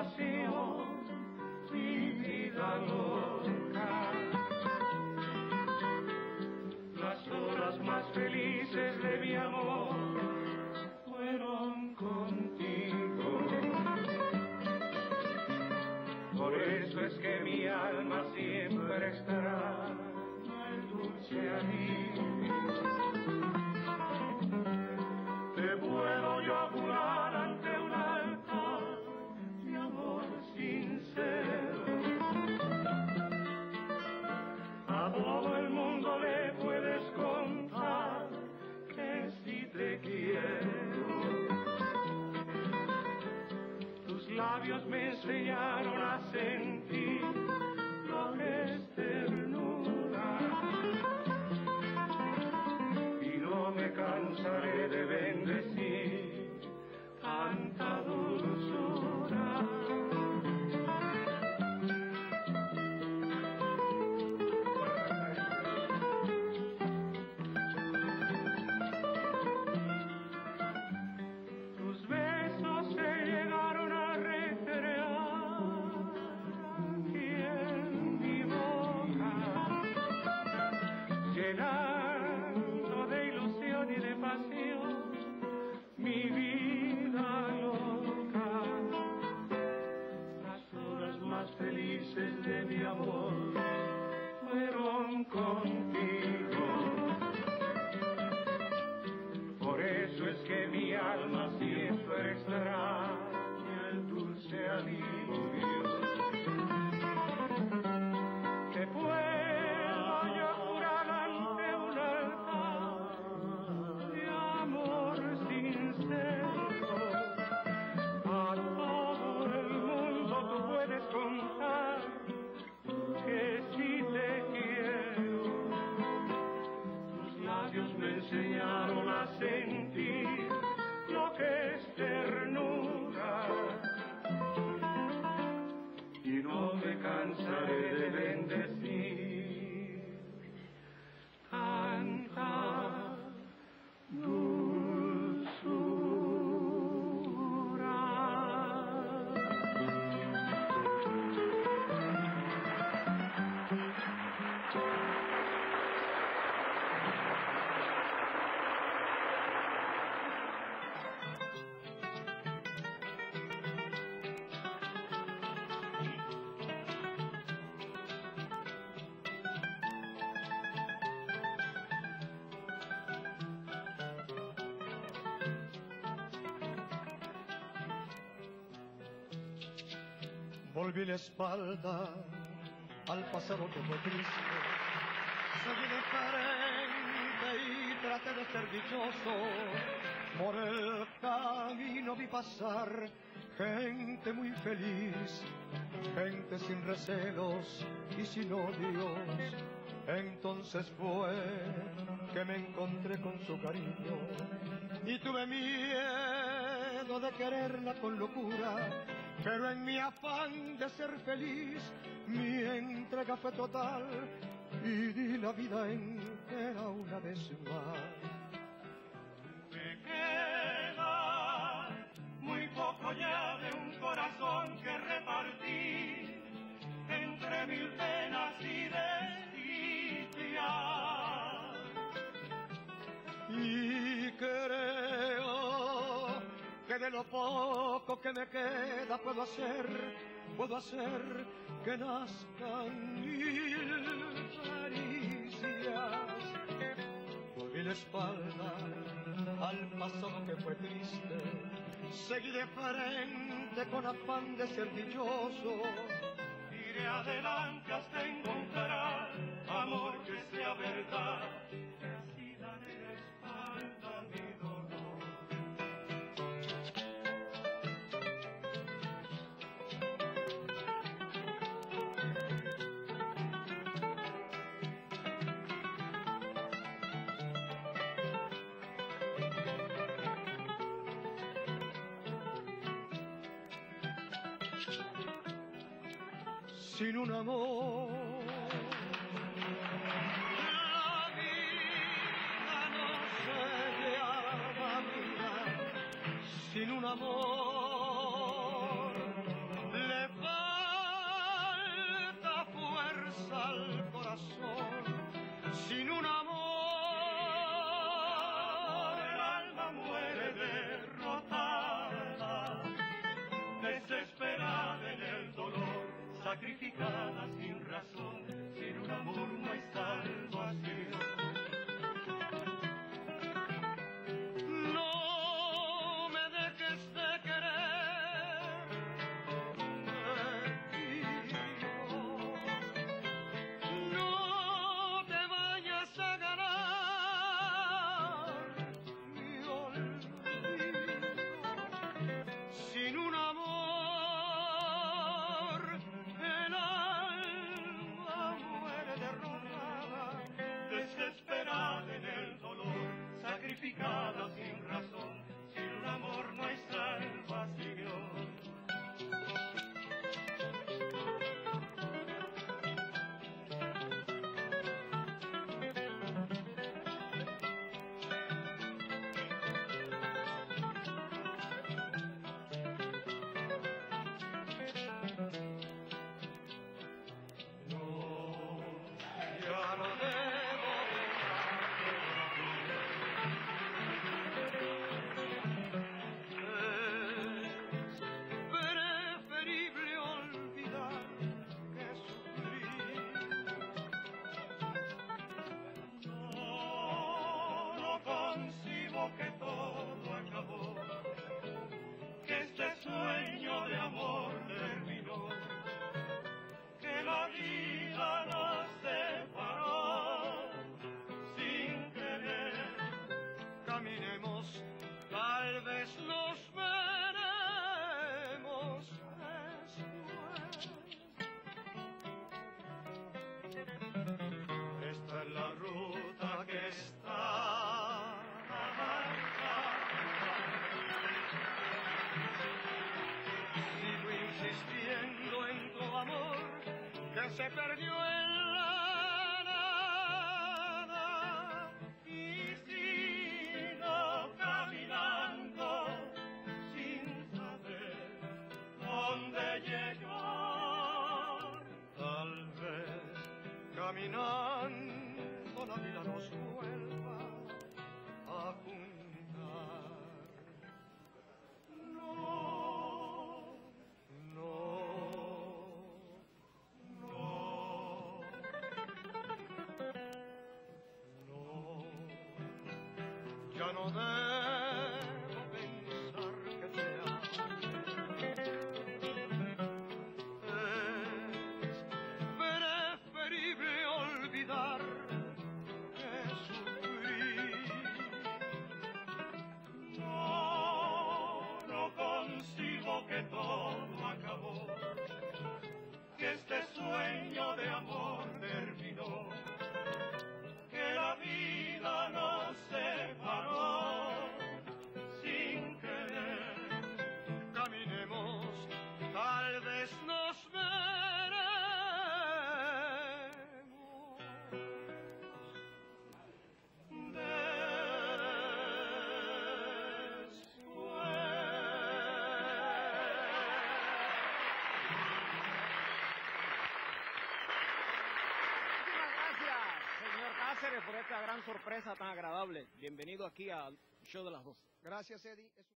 pasión, mi vida loca. Las horas más felices de mi amor fueron contigo. Por eso es que mi alma siempre estará el dulce alivio. Te puedo yo jurar ante un altar de amor sincero. A todo el mundo le puedes contar que si te quiero. Tus labios me enseñaron a sentir lo que es ternura. Y no me cansaré de bendecir tanta dulzura. Tus besos se llegaron a recrear aquí en mi boca, llenando de ilusión y de pasión mi vida loca. Las horas más felices de mi amor fueron contigo. Por eso es que mi alma siempre extraña el dulce alivio. Te puedo yo jurar ante un altar de amor sincero. A todo el mundo tú puedes contar que si te quiero. Tus labios me enseñaron a sentir lo que es ternura. Y no me cansaré de bendecir tanta dulzura. Volví la espalda al pasado que fue triste. Seguí de frente y traté de ser dichoso. Por el camino vi pasar gente muy feliz, gente sin recelos y sin odios. Entonces fue que me encontré con su cariño y tuve miedo de quererla con locura. Pero en mi afán de ser feliz, mi entrega fue total y di la vida entera una vez más. Me queda muy poco ya de un corazón que repartí entre mil penas y desdichas. Y creo que de lo poco que me queda puedo hacer que nazcan mil caricias. Volví la espalda al pasado que fue triste, seguí de frente con afán de ser dichoso. Iré adelante hasta encontrar amor que sea verdad, y así daré la espalda a mi dolor. Sin un amor la vida no se llama vida. Sin un amor sacrificada sin razón, sin un amor no hay salvación. No me dejes de querer, te pido. No te vayas a ganar mi olvido. Sin un amor el alma muere derrumbada, Desesperada en el dolor, sacrificada sin razón, sin un amor no hay salvación. ya no debo es preferible olvidar que sufrir. No concibo que todo acabó, que este sueño de amor terminó, que la vida nos separó sin querer. Caminemos, tal vez nos veremos después. Esta es la ruta que está marcada. Sigo insistiendo en tu amor que se perdió en la nada. Y sigo caminando sin saber dónde llegar. Tal vez caminando la vida nos vuelva a juntar. No, No, no. no, ya no debo pensar que te amo. Es preferible olvidar que sufrir. No consigo que todo acabó, que este sueño de amor terminó, que la vida nos separó sin querer. Caminemos, tal vez nos Por esta gran sorpresa tan agradable. Bienvenido aquí al show de las 12. Gracias, Eddie.